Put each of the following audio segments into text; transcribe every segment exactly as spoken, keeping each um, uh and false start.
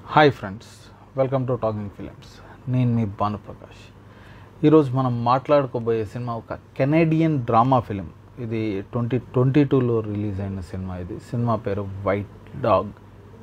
Hi friends, welcome to talking films. నేను మీ భాను ప్రకాష్. ఈరోజు మనం మాట్లాడుకోబోయే సినిమా ఒక కెనేడియన్ డ్రామా ఫిలిం. ఇది ట్వంటీ ట్వంటీ టూలో రిలీజ్ అయిన సినిమా. ఇది సినిమా పేరు వైట్ డాగ్.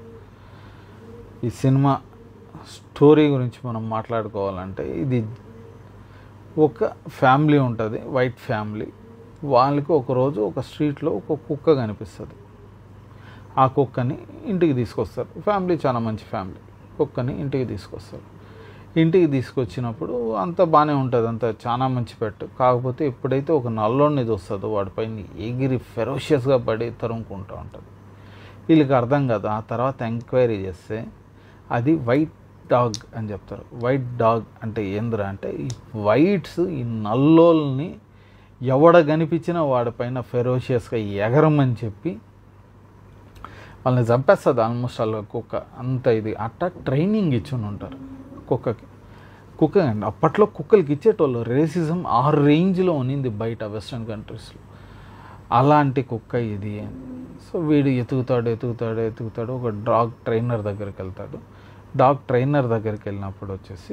ఈ సినిమా స్టోరీ గురించి మనం మాట్లాడుకోవాలంటే, ఇది ఒక ఫ్యామిలీ ఉంటుంది, వైట్ ఫ్యామిలీ. వాళ్ళకి ఒకరోజు ఒక స్ట్రీట్లో ఒక కుక్క కనిపిస్తుంది. ఆ కుక్కని ఇంటికి తీసుకొస్తారు. ఫ్యామిలీ చాలా మంచి ఫ్యామిలీ. కుక్కని ఇంటికి తీసుకొస్తారు. ఇంటికి తీసుకొచ్చినప్పుడు అంతా బాగానే ఉంటుంది, అంత చాలా మంచి పెట్టు. కాకపోతే ఎప్పుడైతే ఒక నల్లోని ఇది వస్తుందో వాడిపైన ఎగిరి ఫెరోషియస్గా పడి తరుముకుంటూ ఉంటుంది. వీళ్ళకి అర్థం కాదు. ఆ తర్వాత ఎంక్వైరీ చేస్తే అది వైట్ డాగ్ అని చెప్తారు. వైట్ డాగ్ అంటే ఏందిరా అంటే, ఈ వైట్స్ ఈ నల్లోల్ని ఎవడ కనిపించినా వాడిపైన ఫెరోషియస్గా ఎగరమని చెప్పి వాళ్ళని చంపేస్తుంది. ఆల్మోస్ట్ వాళ్ళ కుక్క అంత ఇది అట్టా ట్రైనింగ్ ఇచ్చుని ఉంటారు కుక్కకి. కుక్క అండి అప్పట్లో కుక్కలకి ఇచ్చేటోళ్ళు. రేసిజం ఆ రేంజ్లో ఉన్నింది బయట వెస్ట్రన్ కంట్రీస్లో. అలాంటి కుక్క ఇది. సో వీడు ఎతుకుతాడు ఎతుకుతాడు ఎతుకుతాడు ఒక డాగ్ ట్రైనర్ దగ్గరికి వెళ్తాడు. డాగ్ ట్రైనర్ దగ్గరికి వెళ్ళినప్పుడు వచ్చేసి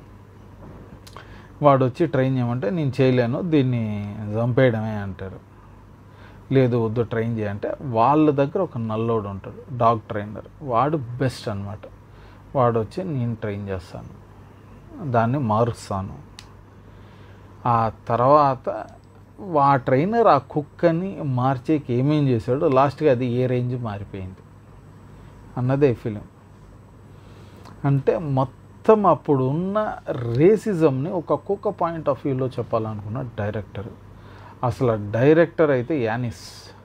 వాడు వచ్చి ట్రైన్ చేయమంటే, నేను చేయలేను, దీన్ని చంపేయడమే అంటారు. లేదు వద్దు ట్రైన్ చేయంటే, వాళ్ళ దగ్గర ఒక నల్లోడు ఉంటాడు డాగ్ ట్రైనర్. వాడు బెస్ట్ అనమాట. వాడు వచ్చి నేను ట్రైన్ చేస్తాను, దాన్ని మారుస్తాను. ఆ తర్వాత ఆ ట్రైనర్ ఆ కుక్కని మార్చేకి ఏమేం చేశాడు, లాస్ట్గా అది ఏ రేంజ్ మారిపోయింది అన్నదే ఫిలిం. అంటే మొత్తం అప్పుడు ఉన్న రేసిజంని ఒక కుక్క పాయింట్ ఆఫ్ వ్యూలో చెప్పాలనుకున్న డైరెక్టర్. అసలు డైరెక్టర్ అయితే యానిస్.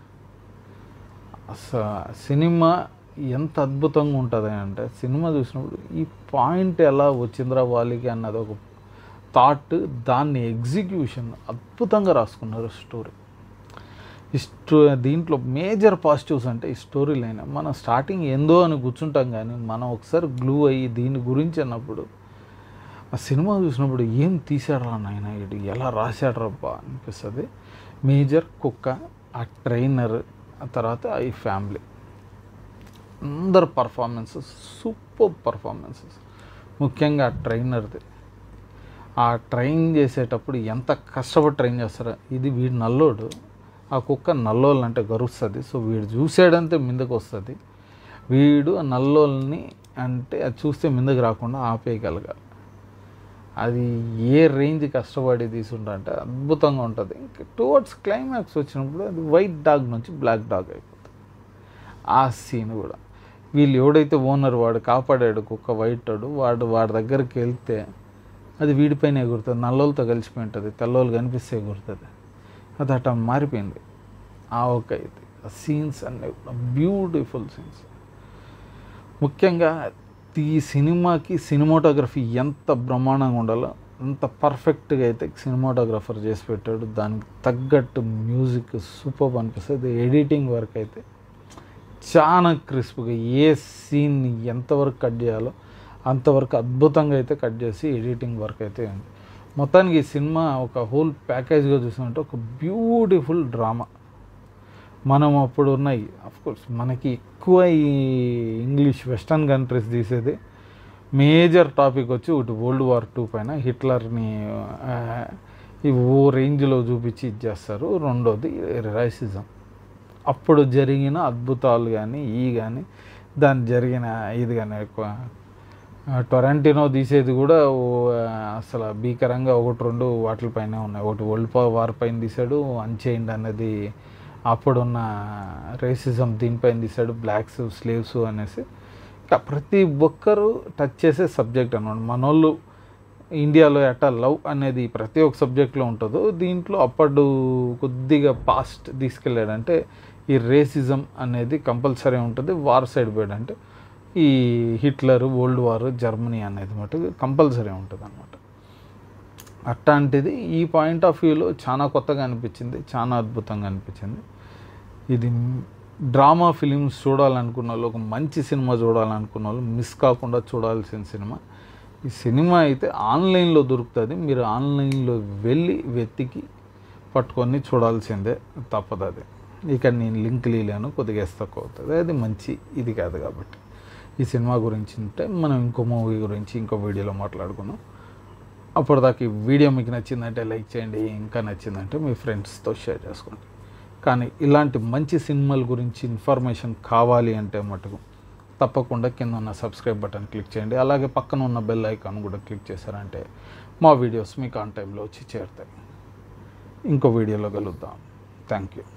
అసలు సినిమా ఎంత అద్భుతంగా ఉంటుంది అంటే, సినిమా చూసినప్పుడు ఈ పాయింట్ ఎలా వచ్చిందిరా వాళ్ళకి అన్నది ఒక థాట్, దాన్ని ఎగ్జిక్యూషన్ అద్భుతంగా రాసుకున్నారు. స్టోరీ ఈ స్టో దీంట్లో మేజర్ పాజిటివ్స్ అంటే ఈ స్టోరీ లైన్. మనం స్టార్టింగ్ ఏందో అని కూర్చుంటాం, కానీ మనం ఒకసారి గ్లూ అయ్యి దీని గురించి అన్నప్పుడు, ఆ సినిమా చూసినప్పుడు ఏం తీసాడరా నాయన, ఇది ఎలా రాశాడరబ్బా అనిపిస్తుంది. మేజర్ కుక్క, ఆ ట్రైనర్, ఆ తర్వాత ఈ ఫ్యామిలీ, అందరు పర్ఫార్మెన్సెస్ సూపర్ పర్ఫార్మెన్సెస్. ముఖ్యంగా ఆ ట్రైనర్ది. ఆ ట్రైన్ చేసేటప్పుడు ఎంత కష్టపడి ట్రైన్ చేస్తారో. ఇది వీడు నల్లోడు, ఆ కుక్క నల్లోళ్ళు అంటే గరుస్తుంది. సో వీడు చూసాడంతే మీదకి వస్తుంది. వీడు నల్లోల్ని అంటే అది చూస్తే మీదకి రాకుండా ఆపేయగలగాలి. అది ఏ రేంజ్ కష్టపడి తీసుంటే అద్భుతంగా ఉంటుంది. ఇంకా టువర్డ్స్ క్లైమాక్స్ వచ్చినప్పుడు అది వైట్ డాగ్ నుంచి బ్లాక్ డాగ్ అయిపోతుంది. ఆ సీన్ కూడా వీళ్ళు ఎవడైతే ఓనర్ వాడు కాపాడాడు కుక్క వైట్ వాడు వాడు వాడి దగ్గరికి వెళ్తే అది వీడిపైన ఎగురుతుంది. నల్లోలతో కలిసిపోయి ఉంటుంది, తెల్లోళ్ళు కనిపిస్తే ఎగురుతుంది. అది అట్లా మారిపోయింది. ఆ ఒక ఇది ఆ సీన్స్ అన్నీ బ్యూటిఫుల్ సీన్స్. ముఖ్యంగా ఈ సినిమాకి సినిమాటోగ్రఫీ ఎంత బ్రహ్మాండంగా ఉండాలో అంత పర్ఫెక్ట్గా అయితే సినిమాటోగ్రఫర్ చేసి పెట్టాడు. దానికి తగ్గట్టు మ్యూజిక్ సూపర్ అనిపిస్తుంది. ఎడిటింగ్ వర్క్ అయితే చాలా క్రిస్ప్గా, ఏ సీన్ ఎంతవరకు కట్ చేయాలో అంతవరకు అద్భుతంగా అయితే కట్ చేసి ఎడిటింగ్ వర్క్ అయితే ఉంది. మొత్తానికి ఈ సినిమా ఒక హోల్ ప్యాకేజ్గా చూసినట్టు ఒక బ్యూటిఫుల్ డ్రామా. మనం అప్పుడు ఉన్నాయి అఫ్కోర్స్ మనకి ఎక్కువ ఈ ఇంగ్లీష్ వెస్టర్న్ కంట్రీస్ తీసేది మేజర్ టాపిక్ వచ్చి ఒకటి వరల్డ్ వార్ టూ పైన హిట్లర్ని ఈ ఓ రేంజ్లో చూపించి ఇచ్చేస్తారు. రెండోది రైసిజం. అప్పుడు జరిగిన అద్భుతాలు కానీ ఈ కానీ దాని జరిగిన ఇది కానీ ఎక్కువ టొరాంటినో తీసేది కూడా అసలు భీకరంగా ఒకటి రెండు వాటిపైన ఉన్నాయి. ఒకటి వరల్డ్ వార్ పైన తీశాడు, అన్చైన్డ్ అనేది అప్పుడున్న రేసిజం దీనిపైన తీశాడు, బ్లాక్స్ స్లేవ్స్ అనేసి. ఇంకా ప్రతి ఒక్కరు టచ్ చేసే సబ్జెక్ట్ అన్నమాట. మనోళ్ళు ఇండియాలో ఎట్టా లవ్ అనేది ప్రతి ఒక్క సబ్జెక్ట్లో ఉంటుందో, దీంట్లో అప్పుడు కొద్దిగా పాస్ట్ తీసుకెళ్ళాడంటే ఈ రేసిజం అనేది కంపల్సరీ ఉంటుంది. వార్ సైడ్ పోయాడంటే ఈ హిట్లర్, వరల్డ్ వార్, జర్మనీ అనేది మటుకు కంపల్సరీ ఉంటుంది అన్నమాట. అట్లాంటిది ఈ పాయింట్ ఆఫ్ వ్యూలో చాలా కొత్తగా అనిపించింది, చాలా అద్భుతంగా అనిపించింది. ఇది డ్రామా ఫిలిమ్స్ చూడాలనుకున్న వాళ్ళు, ఒక మంచి సినిమా చూడాలనుకున్న వాళ్ళు మిస్ కాకుండా చూడాల్సిన సినిమా. ఈ సినిమా అయితే ఆన్లైన్లో దొరుకుతుంది. మీరు ఆన్లైన్లో వెళ్ళి వెతికి పట్టుకొని చూడాల్సిందే, తప్పదు. అది ఇక్కడ నేను లింక్ లేను, కొద్దిగా తక్కువ అవుతుంది. అది మంచి ఇది కాదు కాబట్టి ఈ సినిమా గురించి ఉంటే మనం ఇంకో మూవీ గురించి ఇంకో వీడియోలో మాట్లాడుకున్నాం. అప్పటిదాకా ఈ వీడియో మీకు నచ్చిందంటే లైక్ చేయండి, ఇంకా నచ్చిందంటే మీ ఫ్రెండ్స్తో షేర్ చేసుకోండి. కానీ ఇలాంటి మంచి సినిమాల గురించి ఇన్ఫర్మేషన్ కావాలి అంటే మటుకు తప్పకుండా కింద ఉన్న సబ్స్క్రైబ్ బటన్ క్లిక్ చేయండి. అలాగే పక్కన ఉన్న బెల్ ఐకాన్ కూడా క్లిక్ చేశారంటే మా వీడియోస్ మీకు ఆన్ టైంలో వచ్చి చేరుతాయి. ఇంకో వీడియోలో కలుద్దాం. Thank you.